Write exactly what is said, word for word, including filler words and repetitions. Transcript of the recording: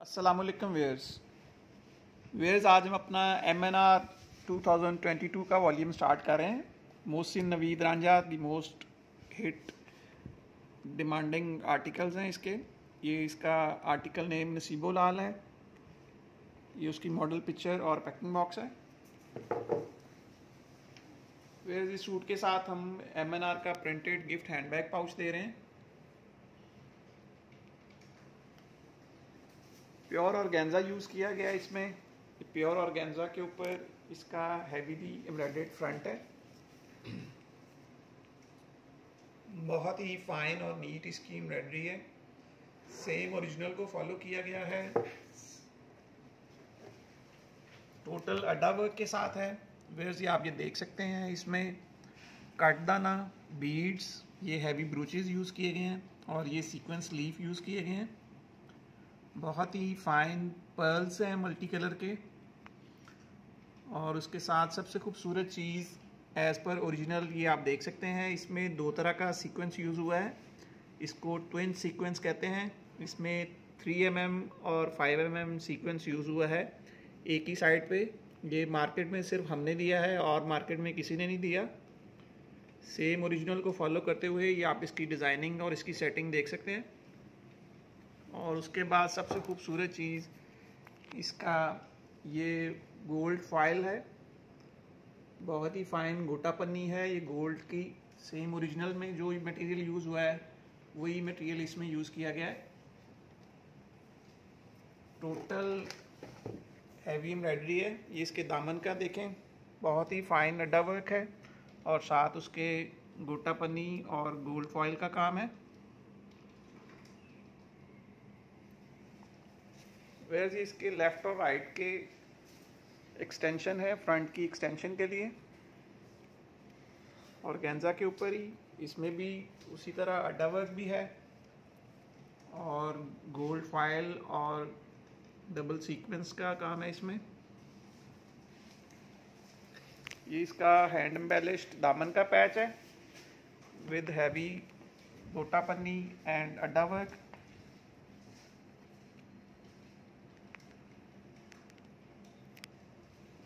अस्सलामुअलैकुम wears wears आज हम अपना M N R two thousand twenty two का वॉल्यूम स्टार्ट कर रहे हैं। Mohsin Naveed Ranjha the most hit demanding articles हैं इसके। ये इसका आर्टिकल नेम नसीबो लाल है। ये उसकी मॉडल पिक्चर और पैकिंग बॉक्स है। वेयर्स इस सूट के साथ हम एम एन आर का प्रिंटेड गिफ्ट हैंडबैग पाउच दे रहे हैं। प्योर ऑर्गेन्जा यूज़ किया गया है इसमें। प्योर ऑर्गेन्जा के ऊपर इसका हैवीली एम्ब्रॉयडर्ड फ्रंट है। बहुत ही फाइन और नीट इसकी एम्ब्रॉयडरी है। सेम ओरिजिनल को फॉलो किया गया है। टोटल अड्डा वर्क के साथ है। वेयर्स ये आप ये देख सकते हैं, इसमें कटदाना, बीड्स, ये हैवी ब्रूचेस यूज़ किए गए हैं और ये सीक्वेंस लीफ यूज़ किए गए हैं। बहुत ही फाइन पर्ल्स हैं मल्टी कलर के। और उसके साथ सबसे खूबसूरत चीज़ एज़ पर ओरिजिनल ये आप देख सकते हैं, इसमें दो तरह का सीक्वेंस यूज़ हुआ है। इसको ट्विन सीक्वेंस कहते हैं। इसमें थ्री एम एम और five M M sequence use हुआ है एक ही साइड पे। ये मार्केट में सिर्फ हमने दिया है और मार्केट में किसी ने नहीं दिया। सेम ओरिजिनल को फॉलो करते हुए ये आप इसकी डिज़ाइनिंग और इसकी सेटिंग देख सकते हैं। और उसके बाद सबसे खूबसूरत चीज़ इसका ये गोल्ड फॉइल है। बहुत ही फाइन गोटा पन्नी है ये गोल्ड की। सेम ओरिजिनल में जो मटेरियल यूज़ हुआ है वही मटेरियल इसमें यूज़ किया गया है। टोटल हैवी एम्ब्रॉयडरी है। ये इसके दामन का देखें, बहुत ही फाइन अड्डा वर्क है और साथ उसके गोटा पन्नी और गोल्ड फॉइल का काम है। वेयर इसके लेफ़्ट और राइट के एक्सटेंशन है फ्रंट की एक्सटेंशन के लिए। और गेंजा के ऊपर ही इसमें भी उसी तरह अड्डा वर्क भी है और गोल्ड फॉइल और डबल सीक्वेंस का काम है इसमें। ये इसका हैंड एम्बेलिश्ड दामन का पैच है विद हैवी गोटा पन्नी एंड अड्डा वर्क।